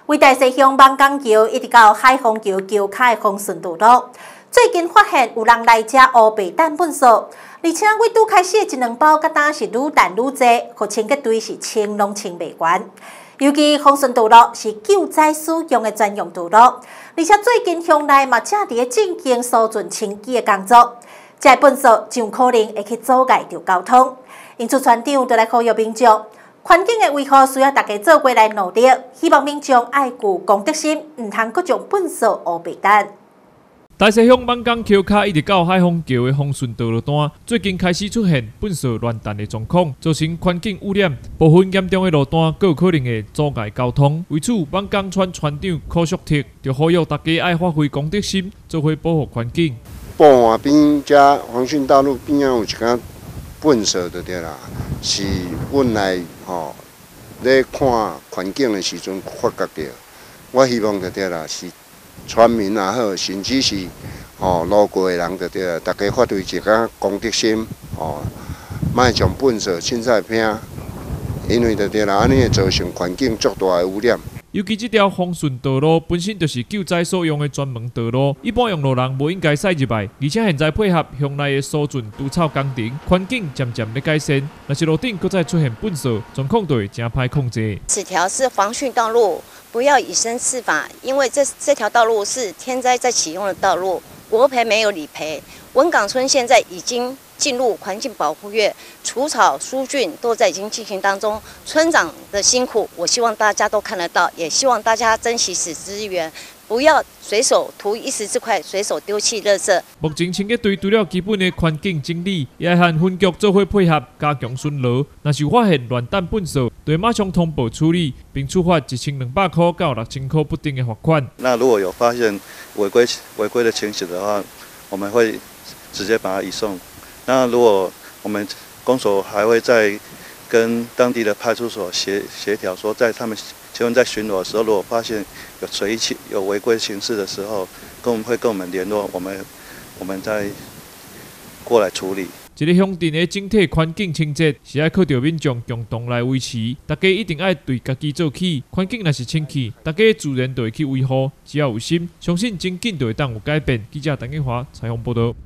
为大西乡望港桥一直到海丰桥桥卡的丰顺道路，最近发现有人来遮乌白蛋粪扫，而且为拄开始的1、2包，甲当是愈淡愈侪，互清洁队是清拢清袂完。尤其丰顺道路是救灾使用的专用道路，而且最近乡内嘛正伫进行疏浚清洁的工作，这粪扫就可能会去阻碍着交通。因此，村长就来呼吁民众。环境的维护需要大家做伙来努力，希望民众爱具公德心，唔通各种粪扫乌白蛋。 大西乡望港桥卡一直到海丰桥的丰顺道路段，最近开始出现粪扫乱弹的状况，造成环境污染。部分严重的路段，更有可能会阻碍交通。为此，望港村村长柯淑婷就呼吁大家爱发挥公德心，做伙保护环境。 埔换边遮黄顺道路边仔有一间粪扫就对啦，是阮来咧看环境的时阵发觉到。我希望就对啦，是村民也好，甚至是路过的人就对啦，大家发挥一个公德心，莫将粪扫凊彩拼，因为就对啦，安尼会造成环境足大的污染。 尤其这条丰顺道路本身就是救灾所用的专门道路，一般用路人无应该驶入来，而且现在配合乡内的疏浚除草工程，环境渐渐在改善。若是路顶搁再出现粪扫，状况就会真歹控制。 此条是防汛道路，不要以身试法，因为这条道路是天灾在启用的道路，国赔没有理赔。文港村现在已经进入环境保护月，除草疏浚都在已经进行当中。村长的辛苦，我希望大家都看得到，也希望大家珍惜此资源，不要随手图一时之快，随手丢弃垃圾。 目前清洁队除了基本的环境整理，也和分局做伙配合，加强巡逻。若是发现乱弹粪扫，对马上通报处理，并处罚1200块到6000块不等的罚款。 那如果有发现违规的情形的话，我们会直接把它移送。那如果我们公所还会再跟当地的派出所协调，说在他们请问在巡逻的时候，如果发现有违规情事的时候，会跟我们联络，我们再过来处理。 一个乡镇的整体环境清洁是要靠着民众共同来维持，大家一定要对家己做起。环境若是清气，大家自然就会去维护。只要有心，相信真紧就会当有改变。记者陈建华采访报道。